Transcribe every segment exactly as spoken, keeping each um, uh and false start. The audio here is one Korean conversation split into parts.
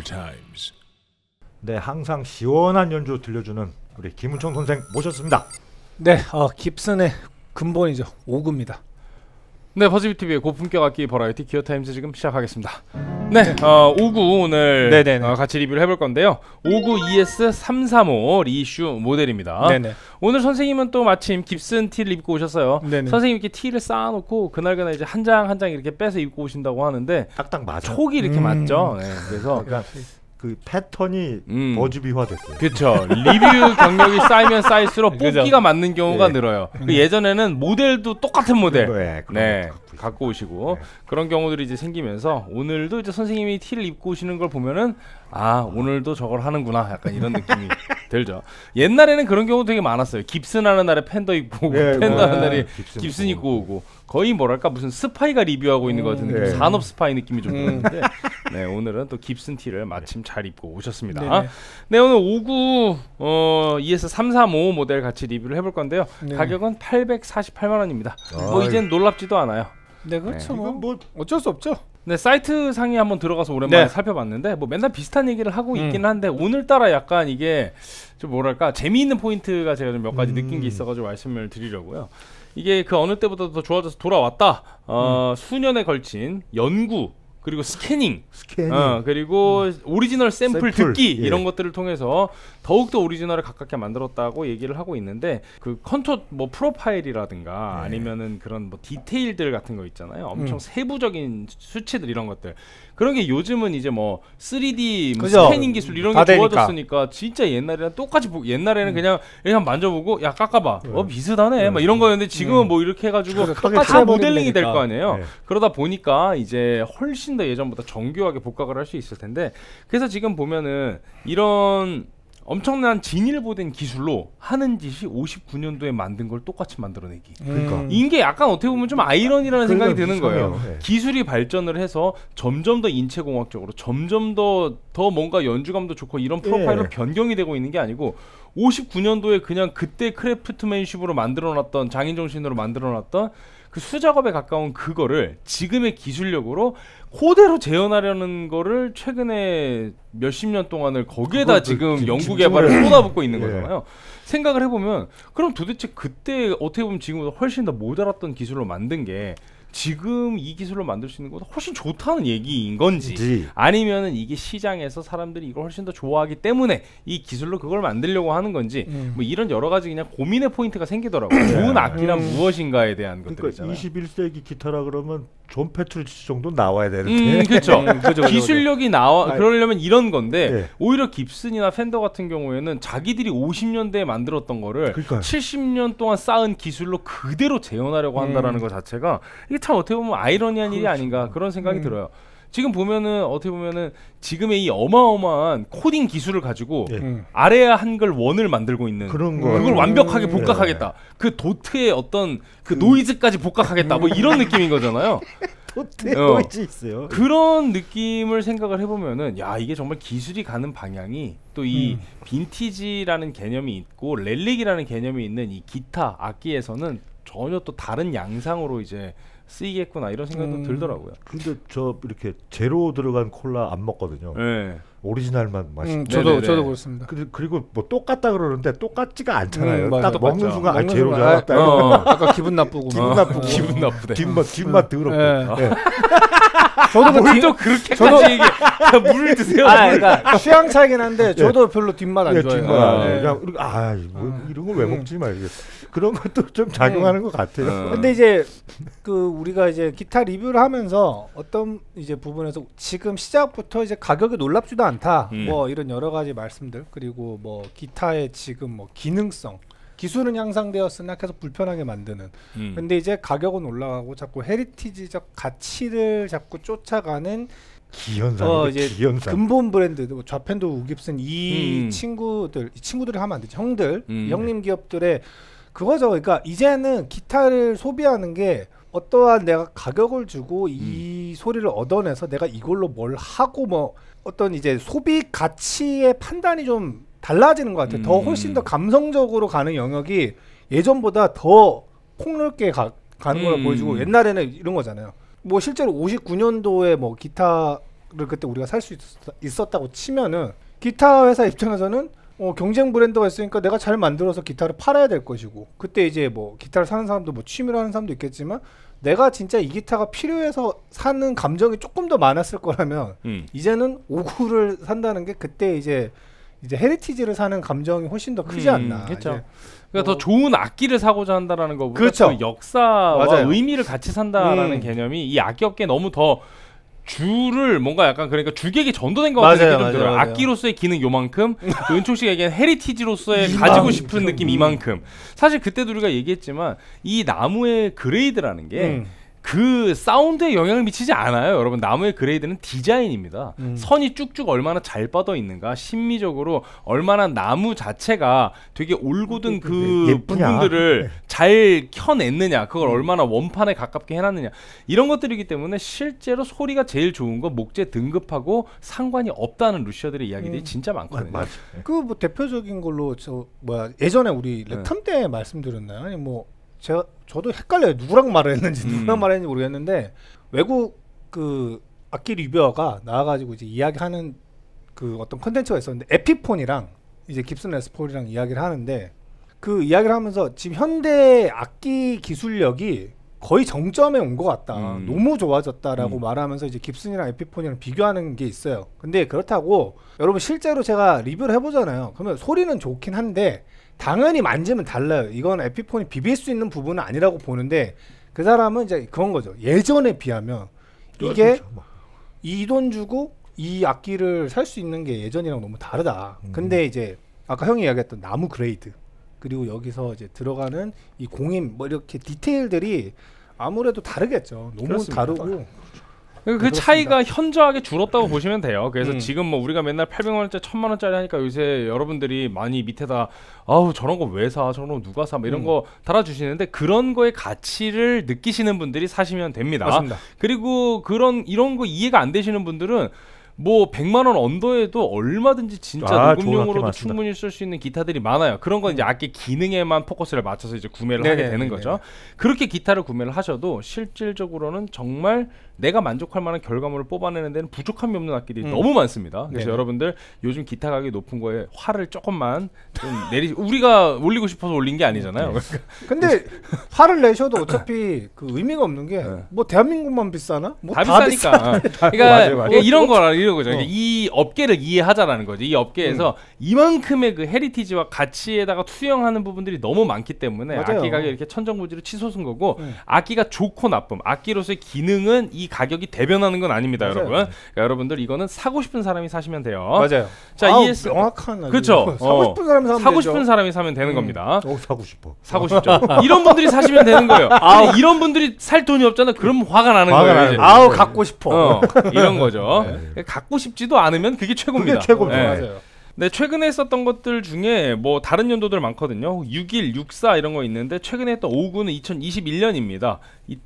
Times. 네, 항상 시원한 연주 들려주는 우리 김은총 선생 모셨습니다. 네, 어, 깁슨의 근본이죠. 오구입니다. 네, 버즈비티비의 고품격 악기 버라이티 기어타임즈 지금 시작하겠습니다. 네, 어, 오구 오늘 어, 같이 리뷰를 해볼 건데요. 오구 이에스 삼삼오 리이슈 모델입니다. 네네. 오늘 선생님은 또 마침 깁슨 티를 입고 오셨어요. 네네. 선생님 이렇게 티를 쌓아놓고 그날그날 이제 한 장 한 장 이렇게 빼서 입고 오신다고 하는데 딱딱 맞아. 촉이 이렇게 음. 맞죠. 네, 그래서 그러니까 그 패턴이 음. 버즈비화됐어요. 그렇죠. 리뷰 경력이 쌓이면 쌓일수록 그죠. 뽑기가 맞는 경우가 네. 늘어요. 그 예전에는 모델도 똑같은 모델 네, 네, 갖고 오시고 네. 그런 경우들이 이제 생기면서 오늘도 이제 선생님이 티를 입고 오시는 걸 보면은 아, 오늘도 저걸 하는구나 약간 이런 느낌이 들죠. 옛날에는 그런 경우 되게 많았어요. 깁슨 하는 날에 팬더 입고 오고 네, 팬더 하는 네. 날에 깁슨, 깁슨 입고 오고 거의 뭐랄까 무슨 스파이가 리뷰하고 있는 것 같은 느낌. 네. 산업 스파이 느낌이 좀 음. 드는데 네, 오늘은 또 깁슨 티를 마침 잘 입고 오셨습니다. 네네. 네, 오늘 오구 어, 이에스 삼삼오 모델 같이 리뷰를 해볼 건데요. 네. 가격은 팔백사십팔만 원입니다. 뭐 아이. 이젠 놀랍지도 않아요. 네, 그렇죠. 이건 뭐, 뭐 어쩔 수 없죠. 네, 사이트 상에 한번 들어가서 오랜만에 네. 살펴봤는데 뭐 맨날 비슷한 얘기를 하고 음. 있긴 한데 오늘따라 약간 이게 좀 뭐랄까 재미있는 포인트가 제가 좀 몇 가지 음. 느낀 게 있어가지고 말씀을 드리려고요. 이게 그 어느 때보다 더 좋아져서 돌아왔다. 어, 음. 수년에 걸친 연구 그리고 스캐닝, 스캐닝. 어, 그리고 음. 오리지널 샘플, 샘플, 듣기 예. 이런 것들을 통해서 더욱더 오리지널을 가깝게 만들었다고 얘기를 하고 있는데 그 컨토 뭐 프로파일이라든가 예. 아니면은 그런 뭐 디테일들 같은 거 있잖아요. 엄청 음. 세부적인 수치들 이런 것들 그런 게 요즘은 이제 뭐 쓰리디 뭐 그죠. 스캐닝 기술 이런 다 게 되니까. 좋아졌으니까 진짜 옛날에랑 똑같이 보, 옛날에는 음. 그냥 그냥 만져보고 야 깎아봐 네. 어 비슷하네 네. 막 이런 거였는데 지금은 음. 뭐 이렇게 해가지고 그래, 다 똑같이 해버리면 모델링이 될 되니까. 거 아니에요. 네. 그러다 보니까 이제 훨씬 더 예전보다 정교하게 복각을 할 수 있을 텐데 그래서 지금 보면은 이런 엄청난 진일보된 기술로 하는 짓이 오십구 년도에 만든 걸 똑같이 만들어내기. 그러니까. 음. 이게 약간 어떻게 보면 좀 아이러니라는 생각이 그러니까 드는 거예요. 이상해요. 네. 기술이 발전을 해서 점점 더 인체공학적으로 점점 더, 더 뭔가 연주감도 좋고 이런 프로파일로 예. 변경이 되고 있는 게 아니고 오십구 년도에 그냥 그때 크래프트맨십으로 만들어놨던 장인정신으로 만들어놨던 그 수작업에 가까운 그거를 지금의 기술력으로 그대로 재현하려는 거를 최근에 몇십 년 동안을 거기에다 그걸 지금 그 연구 집중을 개발을 해. 쏟아붓고 있는 예. 거잖아요. 생각을 해보면 그럼 도대체 그때 어떻게 보면 지금보다 훨씬 더 모자랐던 기술로 만든 게 지금 이 기술로 만들 수 있는 것보다 훨씬 좋다는 얘기인 건지 지. 아니면은 이게 시장에서 사람들이 이걸 훨씬 더 좋아하기 때문에 이 기술로 그걸 만들려고 하는 건지 음. 뭐 이런 여러 가지 그냥 고민의 포인트가 생기더라고요. 좋은 악기란 음. 무엇인가에 대한 그러니까 것들이잖아요. 이십일 세기 기타라 그러면 존 페트루치 정도 나와야 되는데. 음, 그렇죠. 음, 그죠, 그죠, 기술력이 나와 아니, 그러려면 이런 건데 예. 오히려 깁슨이나 펜더 같은 경우에는 자기들이 오십 년대에 만들었던 거를 그러니까요. 칠십 년 동안 쌓은 기술로 그대로 재현하려고 한다라는 음. 것 자체가 이게 참 어떻게 보면 아이러니한 일이 그렇죠. 아닌가 그런 생각이 음. 들어요. 지금 보면은 어떻게 보면은 지금의 이 어마어마한 코딩 기술을 가지고 예. 음. 아래야 한글 원을 만들고 있는 그런 거. 그걸 음. 완벽하게 네. 복각하겠다. 그 도트의 어떤 그 노이즈까지 복각하겠다. 뭐 이런 느낌인 거잖아요. 토트에 어. 노이즈 있어요. 그런 느낌을 생각을 해보면은 야 이게 정말 기술이 가는 방향이 또 이 음. 빈티지라는 개념이 있고 렐릭이라는 개념이 있는 이 기타 악기에서는 전혀 또 다른 양상으로 이제 쓰이겠구나 이런 생각도 음. 들더라고요. 근데 저 이렇게 제로 들어간 콜라 안 먹거든요. 네. 오리지널만 마시. 음, 저도 네네네. 저도 그렇습니다. 그- 그리고 뭐 똑같다 그러는데 똑같지가 않잖아요. 음, 맞아. 딱 먹는 똑같죠. 순간 아 먹는 제로잖아. 순간, 딱 어. 아까 기분 나쁘고 기분 막. 나쁘고. 기분 나쁘대. 뒷맛 뒷맛 더럽고. 예. 예. 저도 그 뭘 뒷- 또 그렇게까지 얘기해. 야, 물 드세요. 아, 물. 그러니까 취향 차이긴 한데 저도 별로 뒷맛 안 예, 좋아해요. 뒷맛. 아, 예. 네. 그냥 이렇게 아 뭐, 아. 이런 걸 왜 음. 먹지 말고 그런 것도 좀 작용하는 것 같아요. 어. 근데 이제 그 우리가 이제 기타 리뷰를 하면서 어떤 이제 부분에서 지금 시작부터 이제 가격이 놀랍지도 않다. 음. 뭐 이런 여러 가지 말씀들 그리고 뭐 기타의 지금 뭐 기능성 기술은 향상되었으나 계속 불편하게 만드는. 음. 근데 이제 가격은 올라가고 자꾸 헤리티지적 가치를 자꾸 쫓아가는 기현상. 어, 이제 기현상. 근본 브랜드 뭐 좌펜도 우깁슨 이 음. 친구들 이 친구들이 하면 안 되지 형들 음. 이 형님 기업들의 그거죠. 그러니까 이제는 기타를 소비하는 게 어떠한 내가 가격을 주고 이 소리를 얻어내서 내가 이걸로 뭘 하고 뭐 어떤 이제 소비 가치의 판단이 좀 달라지는 것 같아요. 음. 더 훨씬 더 감성적으로 가는 영역이 예전보다 더 폭넓게 가, 가는 걸 음. 보여주고 옛날에는 이런 거잖아요. 뭐 실제로 오십구 년도에 뭐 기타 그때 우리가 살 수 있었다고 치면은 기타 회사 입장에서는 어, 경쟁 브랜드가 있으니까 내가 잘 만들어서 기타를 팔아야 될 것이고 그때 이제 뭐 기타를 사는 사람도 뭐 취미로 하는 사람도 있겠지만 내가 진짜 이 기타가 필요해서 사는 감정이 조금 더 많았을 거라면 음. 이제는 오구를 산다는 게 그때 이제 이제 헤리티지를 사는 감정이 훨씬 더 크지 음, 않나. 그렇죠. 이제 그러니까 어, 더 좋은 악기를 사고자 한다라는 거보다 그렇죠. 그 역사와 맞아요. 의미를 같이 산다라는 음. 개념이 이 악기 업계에 너무 더 주를 뭔가 약간 그러니까 주객이 전도된 것 맞아요, 같은 느낌이 좀 맞아요, 들어요. 맞아요. 악기로서의 기능 요만큼 그 은총 씨가 얘기한 헤리티지로서의 이만큼. 가지고 싶은 느낌 이만큼. 사실 그때도 우리가 얘기했지만 이 나무의 그레이드라는 게 음. 그 사운드에 영향을 미치지 않아요. 여러분 나무의 그레이드는 디자인입니다. 음. 선이 쭉쭉 얼마나 잘 뻗어 있는가, 심미적으로 얼마나 나무 자체가 되게 올곧은 그 예쁘냐. 부분들을 잘 켜냈느냐, 그걸 얼마나 원판에 가깝게 해놨느냐, 이런 것들이기 때문에 실제로 소리가 제일 좋은 건 목재 등급하고 상관이 없다는 루시어들의 이야기들이 음. 진짜 많거든요. 맞아. 그 뭐 대표적인 걸로 저 뭐야 예전에 우리 랩탐 때 말씀드렸나요? 아니 뭐 제가 저도 헷갈려요. 누구랑 말을 했는지 음. 누구랑 말했는지 모르겠는데 외국 그 악기 리뷰어가 나와가지고 이제 이야기하는 그 어떤 컨텐츠가 있었는데 에피폰이랑 이제 깁슨 레스폴이랑 이야기를 하는데 그 이야기를 하면서 지금 현대 악기 기술력이 거의 정점에 온 것 같다. 음. 너무 좋아졌다라고 음. 말하면서 이제 깁슨이랑 에피폰이랑 비교하는 게 있어요. 근데 그렇다고 여러분 실제로 제가 리뷰를 해보잖아요. 그러면 소리는 좋긴 한데 당연히 만지면 달라요. 이건 에피폰이 비빌 수 있는 부분은 아니라고 보는데 그 사람은 이제 그런 거죠. 예전에 비하면 이게 이 돈 주고 이 악기를 살 수 있는 게 예전이랑 너무 다르다. 음. 근데 이제 아까 형이 이야기했던 나무 그레이드 그리고 여기서 이제 들어가는 이 공임 뭐 이렇게 디테일들이 아무래도 다르겠죠. 너무 그렇습니다. 다르고 그 그렇습니다. 차이가 현저하게 줄었다고 보시면 돼요. 그래서 음. 지금 뭐 우리가 맨날 팔백만 원짜리 천만 원짜리 하니까 요새 여러분들이 많이 밑에다 아우 저런 거 왜 사? 저런 거 누가 사? 뭐 이런 음. 거 달아주시는데 그런 거의 가치를 느끼시는 분들이 사시면 됩니다. 맞습니다. 그리고 그런 이런 거 이해가 안 되시는 분들은 뭐 백만 원 언더에도 얼마든지 진짜 아, 좋은 악기 녹음용으로도 많습니다. 충분히 쓸 수 있는 기타들이 많아요. 그런 건 이제 악기 기능에만 포커스를 맞춰서 이제 구매를 네네, 하게 되는 네네. 거죠. 그렇게 기타를 구매를 하셔도 실질적으로는 정말 내가 만족할 만한 결과물을 뽑아내는 데는 부족함이 없는 악기들이 음. 너무 많습니다. 그래서 네네. 여러분들 요즘 기타 가격이 높은 거에 화를 조금만 좀 내리 우리가 올리고 싶어서 올린 게 아니잖아요. 네. 근데 화를 내셔도 어차피 그 의미가 없는 게 네. 뭐 대한민국만 비싸나? 뭐 다 다 비싸니까. 그러니까 맞아요, 맞아요. 이런 거라 이런 거죠. 어. 이 업계를 이해하자라는 거죠. 이 업계에서 이만큼의 그 헤리티지와 가치에다가 투영하는 부분들이 너무 많기 때문에 맞아요. 악기 가격이 이렇게 천정부지로 치솟은 거고 음. 악기가 좋고 나쁨, 악기로서의 기능은 이 가격이 대변하는 건 아닙니다, 맞아요. 여러분. 그러니까 여러분들 이거는 사고 싶은 사람이 사시면 돼요. 맞아요. 자, 아우, 이에스 명확한 아주 그쵸. 사고 어. 싶은 사람이 사면 사고 되죠. 싶은 사람이 사면 되는 음. 겁니다. 어, 사고 싶어. 사고 싶죠. 이런 분들이 사시면 되는 거예요. 근데 이런 분들이 살 돈이 없잖아. 그럼 화가 나는 화가 거예요. 나는 이제. 거예요. 아우 갖고 싶어. 어, 이런 거죠. 네. 갖고 싶지도 않으면 그게 최고입니다. 그게 최고죠. 네. 맞아요. 네, 최근에 했었던 것들 중에 뭐 다른 연도들 많거든요. 육일, 육사 이런 거 있는데 최근에 했던 오구는 이천이십일 년입니다.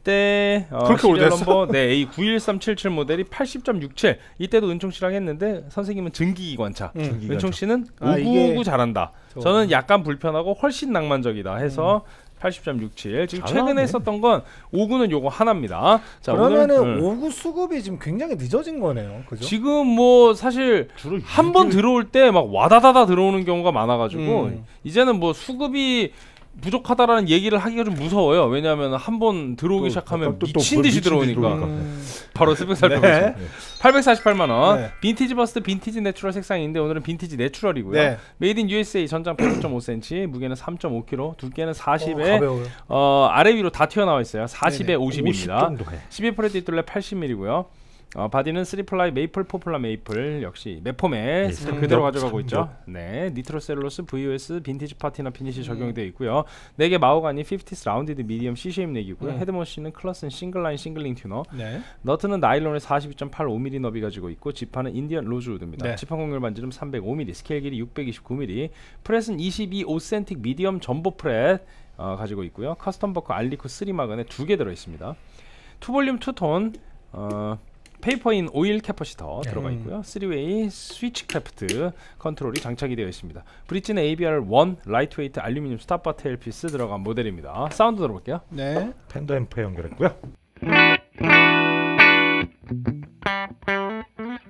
이때 어, 그렇게 시리얼 오래됐어? 넘버 네, 에이 구일삼칠칠 모델이 팔십 점 육칠. 이때도 은총 씨랑 했는데 선생님은 증기기관차. 음. 증기기관차. 은총 씨는 아, 오구오구 이게 잘한다. 저- 저는 약간 불편하고 훨씬 낭만적이다 해서 팔십 점 육칠. 지금 잘하네. 최근에 했었던 건 오구는 요거 하나입니다. 자, 그러면은 오늘, 음. 오구 수급이 지금 굉장히 늦어진 거네요. 그죠? 지금 뭐 사실 주로 한 번 육일 들어올 때 막 와다다다 들어오는 경우가 많아가지고 음. 이제는 뭐 수급이 부족하다라는 얘기를 하기가 좀 무서워요. 왜냐하면 한 번 들어오기 또, 시작하면 또, 또, 또 미친 듯이 미친 듯이 들어오니까 들어오니까. 음. 바로 스펙 살펴보죠. 네. 팔백사십팔만 원. 네. 빈티지 버스트 빈티지 내추럴 색상인데 오늘은 빈티지 내추럴이고요. 네. 메이드 인 유에스에이 전장 백 오 점 오 센티미터, 무게는 삼 점 오 킬로그램, 두께는 어, 사십에 가벼워요. 어, 아래 위로 다 튀어나와 있어요. 사십에 네네. 오십 오십입니다. 정도 해. 십이 프렛 뒷둘레 팔십 밀리미터고요. 어, 바디는 쓰리 플라이 메이플 포플라 메이플 역시 매폼에 네, 스펙 삼 그대로 겹, 가져가고 삼 있죠. 겹. 네, 니트로셀로스 브이오에스 빈티지 파티나 피니시 적용되어 있고요. 네 개 마호가니 오십스 라운디드 미디엄 C-쉐입 넥이고요. 음. 헤드머신은 클러슨 싱글라인 싱글링 튜너. 네. 너트는 나일론의 사십이 점 팔오 밀리미터 너비 가지고 있고 지판은 인디언 로즈우드입니다. 네. 지판 공률 반지름 삼백오 밀리미터, 스케일 길이 육백이십구 밀리미터, 프렛은 이십이 오센틱 미디엄 점보 프렛 어, 가지고 있고요. 커스텀 버커 알리코 쓰리 마그넷 두 개 들어 있습니다. 투볼륨 투톤 어, 페이퍼인 오일 캐퍼시터 들어가 있고요. 쓰리 웨이 스위치 크래프트 컨트롤이 장착이 되어 있습니다. 브릿지는 에이비알 원 라이트웨이트 알루미늄 스탑바 테일피스 들어간 모델입니다. 사운드 들어볼게요. 네. 팬더 앰프에 연결했고요.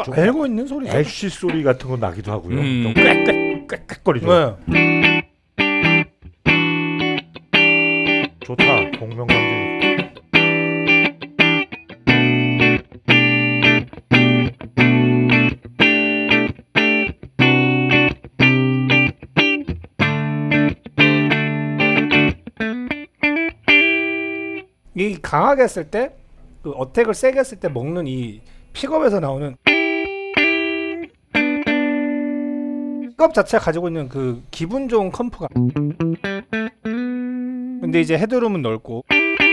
좀 알고 있는 소리죠. 애쉬 소리 같은 거 나기도 하고요. 음. 좀 꽥꽥 꽥꽥거리죠. 네. 좋다. 공명강진. 이 강하게 했을 때, 그 어택을 세게 했을 때 먹는 이 픽업에서 나오는 픽업 자체가 가지고 있는 그 기분 좋은 컴프가. 근데 이제 헤드룸은 넓고.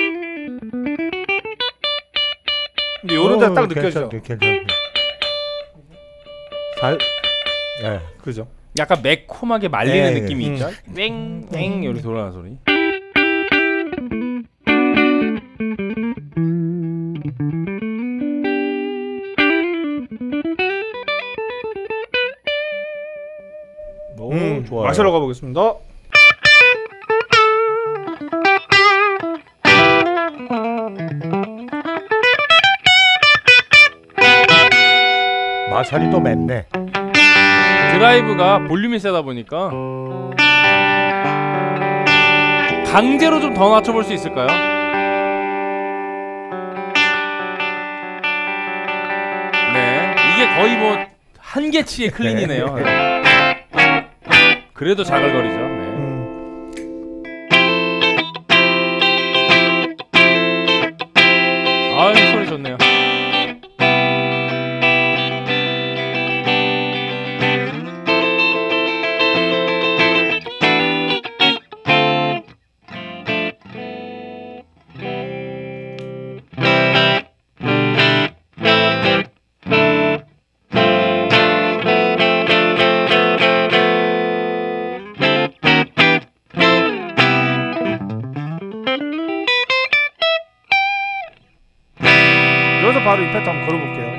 근데 요런 데 딱 느껴져. 괜찮네. 살. 예. 그죠? 약간 매콤하게 말리는 네. 느낌이 음. 있죠. 땡땡 이렇게 돌아가는 소리. 오, 음, 좋아요. 마시러 가보겠습니다. 마살이 더 맵네. 드라이브가 볼륨이 세다 보니까 강제로 좀 더 낮춰볼 수 있을까요? 네, 이게 거의 뭐 한계치의 클린이네요. 그래도 자글거리죠. 네. 음. 아유, 소리 좋네요. 여기서 바로 이 패턴 한번 걸어볼게요.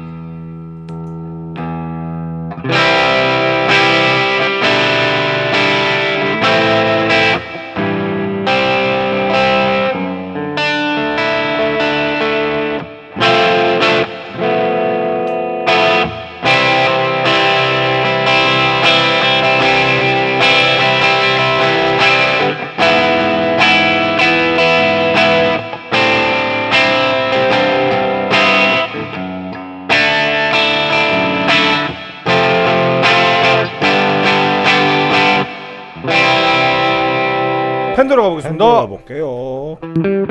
팬더로 가보겠습니다. 팬더로 볼게요.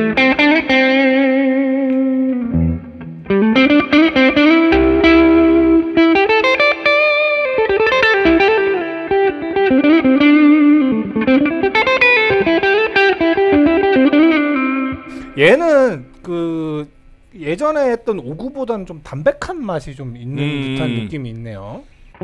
얘는 그 예전에 했던 오구보다는 좀 담백한 맛이 좀 있는 음. 듯한 느낌이 있네요.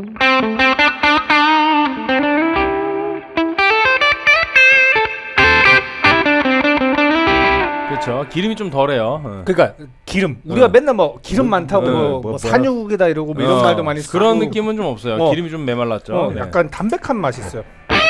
그렇죠. 기름이 좀 덜해요. 어. 그러니까 기름. 우리가 어. 맨날 뭐 기름 많다고 어, 뭐, 뭐, 뭐 뭐야? 산유국이다 이러고 뭐 이런 어, 말도 많이 쓰고 그런 느낌은 좀 없어요. 어. 기름이 좀 메말랐죠. 어, 네. 약간 담백한 맛이 있어요.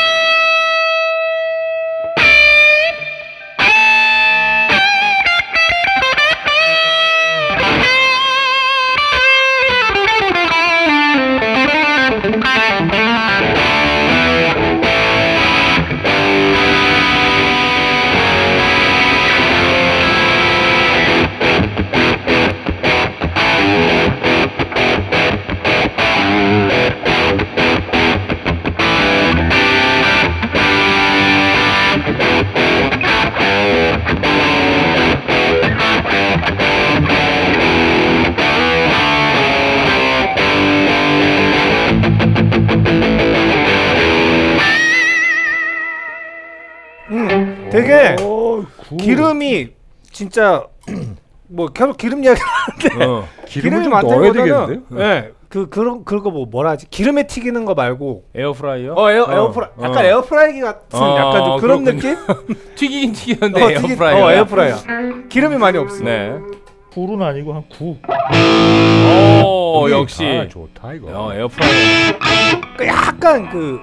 음, 되게 오, 구. 기름이 진짜 뭐 계속 기름 이야기 하는데 어. 기름을 기름이 좀 많은 넣어야 거는 되겠는데? 네, 그 그런 그거 뭐 뭐라 하지? 기름에 튀기는 거 말고 에어프라이어? 어 에어 어. 에어프라 어. 약간 에어프라이기 같은 어, 약간 좀 그런 그렇군요. 느낌? 튀기긴 튀겼는데 어, 튀기- 에어프라이어. 어 에어프라이어. 기름이 많이 없어. 네. 구는 아니고 한 구. 오, 역시. 아, 좋다 이거. 어, 에어프라이어. 그 약간 그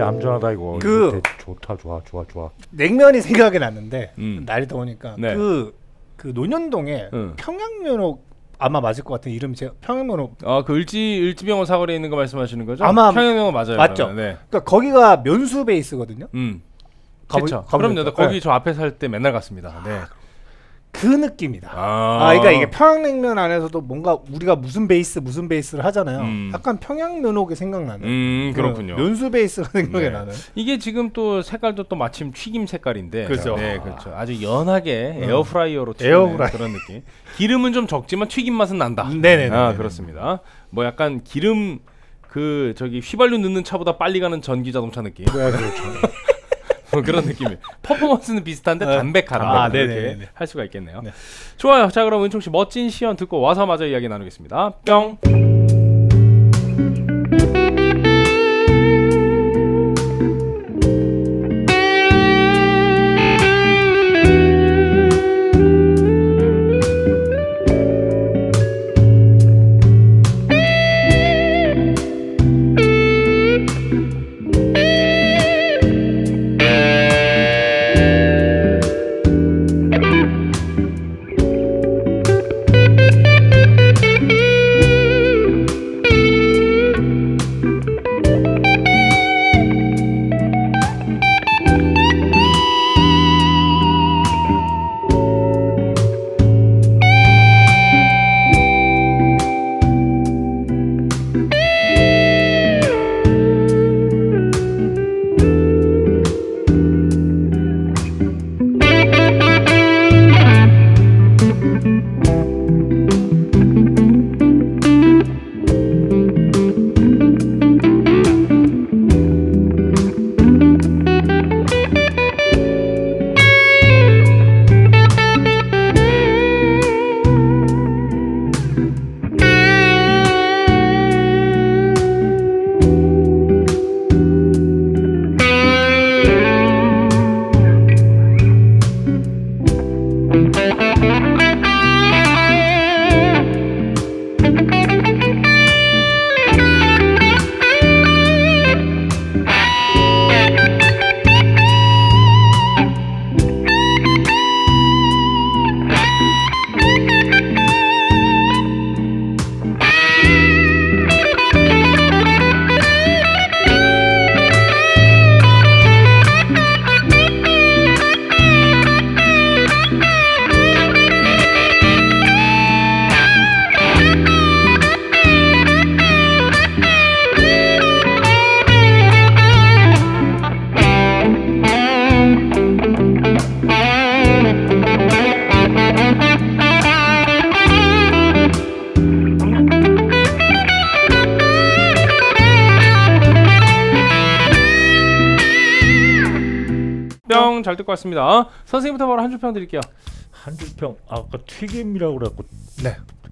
얌전하다 이거. 그- 이거 되- 좋다 좋아 좋아 좋아. 냉면이 생각이 났는데 음. 날이 더우니까 네. 그, 그 논현동에 응. 평양면허 아마 맞을 것 같은 이름이 제가 평양면허 아그 을지 을지병원 사거리에 있는 거 말씀하시는 거죠? 아마 평양병원 맞아요. 맞죠? 그러면. 네. 그러니까 거기가 면수 베이스거든요. 음. 가보- 그렇죠. 가보셨죠? 그럼요. 나 거기 네. 저 앞에 살 때 맨날 갔습니다. 네. 그 느낌이다. 아, 아, 그러니까 이게 평양냉면 안에서도 뭔가 우리가 무슨 베이스 무슨 베이스를 하잖아요. 음. 약간 평양면허가 생각나는. 음 그 그렇군요. 면수 베이스가 생각이 네. 나는. 이게 지금 또 색깔도 또 마침 튀김 색깔인데, 그죠. 네, 그렇죠. 아주 연하게 음. 에어프라이어로 튀는 에어프라이. 그런 느낌. 기름은 좀 적지만 튀김 맛은 난다. 네네네. 아 그렇습니다. 뭐 약간 기름 그 저기 휘발유 넣는 차보다 빨리 가는 전기 자동차 느낌. 네, 그렇죠. 뭐 그런 느낌이. 퍼포먼스는 비슷한데 네. 담백하다. 아, 이렇게 네네네. 할 수가 있겠네요. 네. 좋아요. 자 그럼 은총 씨 멋진 시연 듣고 와서 마저 이야기 나누겠습니다. 뿅. 뿅. 잘 듣고 왔습니다. 선생님부터 바로 한 줄 평 드릴게요. 한 줄평. 아까 튀김이라고 그랬고 네.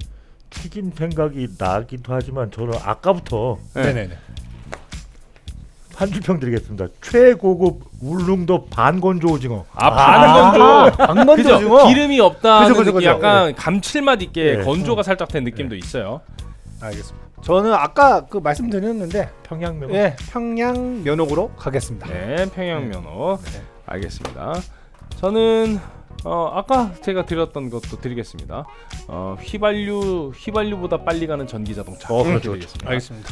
튀김 생각이 나기도 하지만 저는 아까부터 네. 네네네. 한 줄평 드리겠습니다. 최고급 울릉도 반건조 오징어. 아, 반건조. 방건조 그죠? 오징어. 기름이 없다는 그죠, 그죠, 느낌, 그죠. 약간 감칠맛 있게 네. 건조가 살짝 된 느낌도 있어요. 알겠습니다. 저는 아까 그 말씀드렸는데 평양면. 예, 평양 면옥으로 가겠습니다. 네, 평양면허. 네. 알겠습니다. 저는 어, 아까 제가 드렸던 것도 드리겠습니다. 어, 휘발유 휘발유보다 빨리 가는 전기 자동차. 어, 그렇죠, 드리겠습니다. 알겠습니다.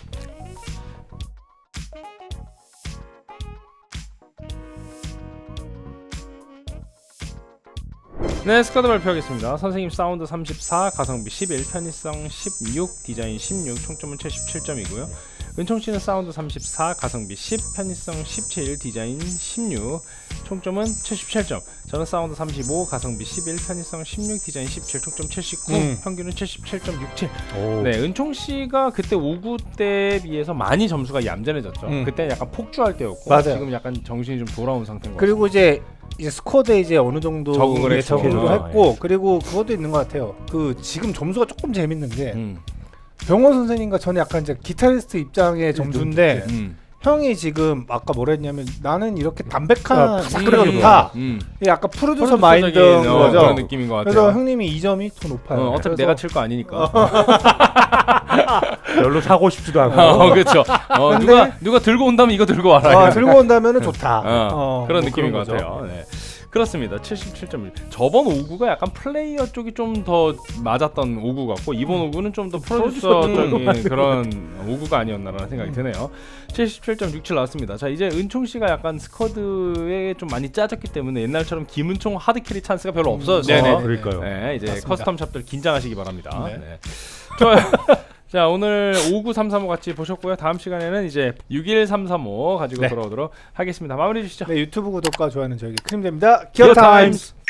네, 스쿼드 발표하겠습니다. 선생님 사운드 삼십사, 가성비 십일, 편의성 십육, 디자인 십육, 총점은 칠십칠 점이고요. 은총씨는 사운드 삼십사, 가성비 십, 편의성 십칠, 디자인 십육, 총점은 칠십칠 점. 저는 사운드 삼십오, 가성비 십일, 편의성 십육, 디자인 십칠, 총점 칠십구, 음. 평균은 칠십칠 점 육칠. 오. 네, 은총씨가 그때 오구 때에 비해서 많이 점수가 얌전해졌죠. 음. 그때 약간 폭주할 때였고 맞아요. 지금 약간 정신이 좀 돌아온 상태인 것 같아요. 그리고 이제 이제 스쿼드에 이제 어느 정도 적응을 예, 했죠. 적응을 아, 했고 그리고 그것도 있는 것 같아요. 그 지금 점수가 조금 재밌는 게 음. 병원 선생님과 저는 약간 이제 기타리스트 입장의 점수인데 음. 형이 지금 아까 뭐라 했냐면 나는 이렇게 담백한 아, 소리가 음. 좋다. 음. 이 아까 프로듀서 프로듀서적인, 마인드인 어, 거죠. 그런 느낌인 것 같아요. 그래서 형님이 이 점이 더 높아요. 어, 어차피 그래서 내가 칠 거 아니니까. 별로 사고 싶지도 않고. 어, 그렇죠. 어, 근데- 누가 누가 들고 온다면 이거 들고 와라. 어, 들고 온다면은 좋다. 어, 어, 그런 뭐 느낌인 것 거죠. 같아요. 네. 그렇습니다. 칠십칠 점 일. 저번 오구가 약간 플레이어 쪽이 좀 더 맞았던 오구 같고 이번 오구는 좀 더 프로듀서 프로듀서 쪽인 그런 오구가 아니었나라는 생각이 드네요. 칠십칠 점 육칠 나왔습니다. 자 이제 은총 씨가 약간 스쿼드에 좀 많이 짜졌기 때문에 옛날처럼 김은총 하드캐리 찬스가 별로 없어서 네네네. 그러니까요. 네, 이제 맞습니다. 커스텀 샵들 긴장하시기 바랍니다. 네. 네. 좋아요. 자 오늘 오구삼삼오 같이 보셨고요. 다음 시간에는 이제 육일삼삼오 가지고 네. 돌아오도록 하겠습니다. 마무리 주시죠. 네, 유튜브 구독과 좋아요는 저에게 큰 힘이 됩니다. 기어 기어 타임스.